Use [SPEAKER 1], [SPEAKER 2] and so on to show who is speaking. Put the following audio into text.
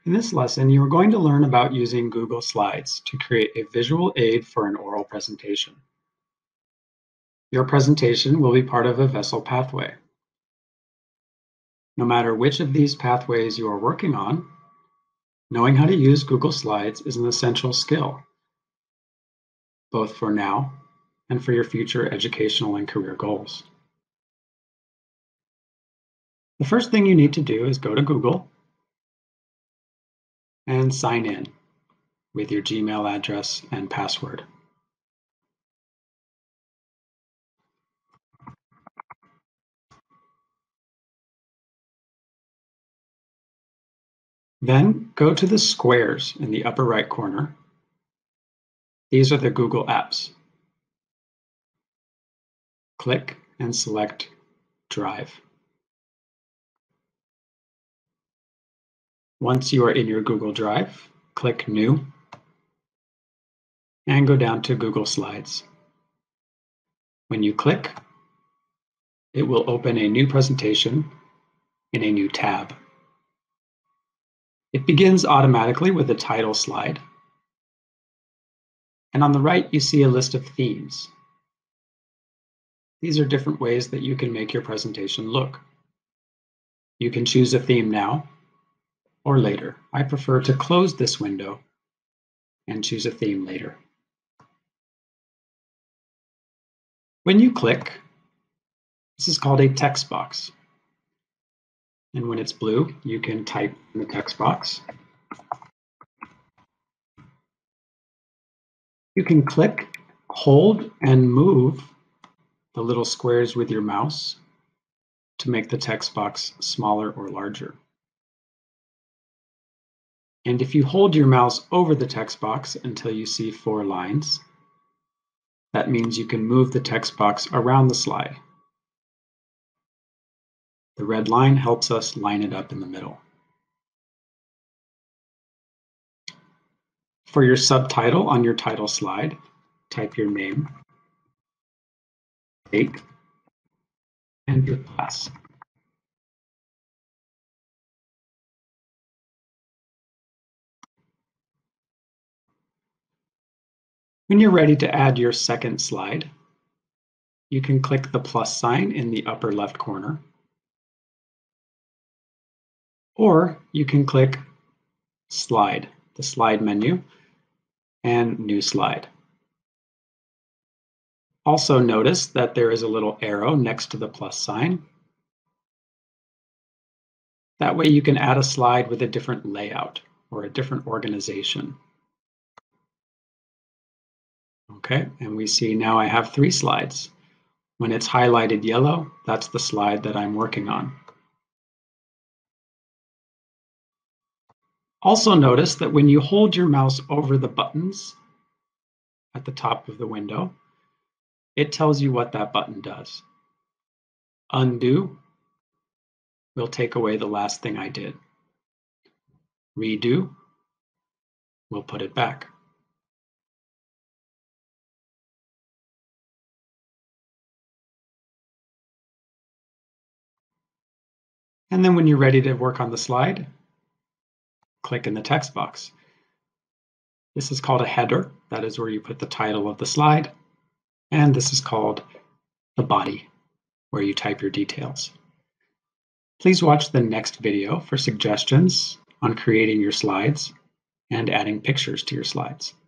[SPEAKER 1] In this lesson, you are going to learn about using Google Slides to create a visual aid for an oral presentation. Your presentation will be part of a VESSL pathway. No matter which of these pathways you are working on, knowing how to use Google Slides is an essential skill, both for now and for your future educational and career goals. The first thing you need to do is go to Google and sign in with your Gmail address and password. Then go to the squares in the upper right corner. These are the Google apps. Click and select Drive. Once you are in your Google Drive, click New and go down to Google Slides. When you click, it will open a new presentation in a new tab. It begins automatically with a title slide. And on the right, you see a list of themes. These are different ways that you can make your presentation look. You can choose a theme now or later. I prefer to close this window and choose a theme later. When you click, this is called a text box. And when it's blue, you can type in the text box. You can click, hold, and move the little squares with your mouse to make the text box smaller or larger. And if you hold your mouse over the text box until you see 4 lines, that means you can move the text box around the slide. The red line helps us line it up in the middle. For your subtitle on your title slide, type your name, date, and your class. When you're ready to add your second slide, you can click the plus sign in the upper left corner, or you can click Slide, the slide menu, and New Slide. Also notice that there is a little arrow next to the plus sign. That way you can add a slide with a different layout or a different organization. Okay, and we see now I have 3 slides. When it's highlighted yellow, that's the slide that I'm working on. Also notice that when you hold your mouse over the buttons at the top of the window, it tells you what that button does. Undo will take away the last thing I did. Redo will put it back. And then when you're ready to work on the slide, click in the text box. This is called a header. That is where you put the title of the slide. And this is called the body, where you type your details. Please watch the next video for suggestions on creating your slides and adding pictures to your slides.